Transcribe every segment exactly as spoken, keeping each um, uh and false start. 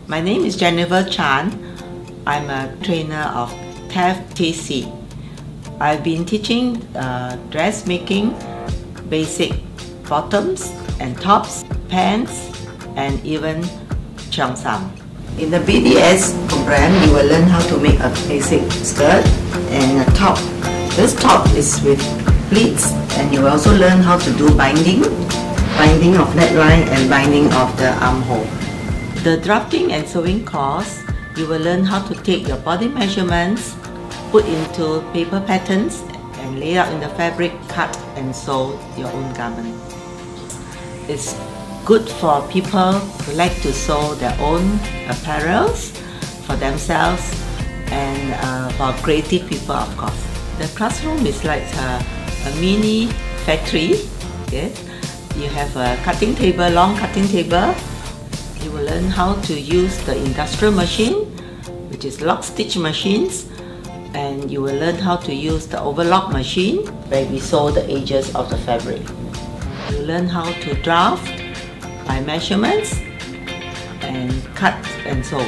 My name is Jennifer Chan. I'm a trainer of T A F T C. I've been teaching uh, dressmaking, basic bottoms and tops, pants, and even cheongsam. In the B D S program, you will learn how to make a basic skirt and a top. This top is with pleats, and you will also learn how to do binding, binding of neckline and binding of the armhole. The drafting and sewing course, you will learn how to take your body measurements, put into paper patterns, and lay out in the fabric, cut and sew your own garment. It's good for people who like to sew their own apparels for themselves, and uh, for creative people, of course. The classroom is like a, a mini factory. Okay? You have a cutting table, long cutting table. You will learn how to use the industrial machine, which is lock stitch machines, and you will learn how to use the overlock machine, where we sew the edges of the fabric. You learn how to draft by measurements and cut and sew.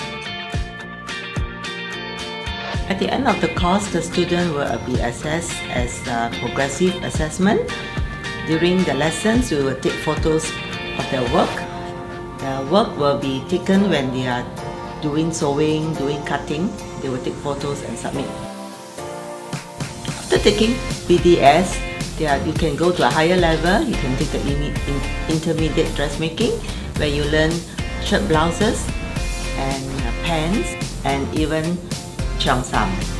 At the end of the course, the student will be assessed as a progressive assessment. During the lessons, we will take photos of their work. The work will be taken when they are doing sewing, doing cutting. They will take photos and submit. After taking B D S, are, you can go to a higher level. You can take the in, in, intermediate dressmaking, where you learn shirt blouses and uh, pants and even cheongsam.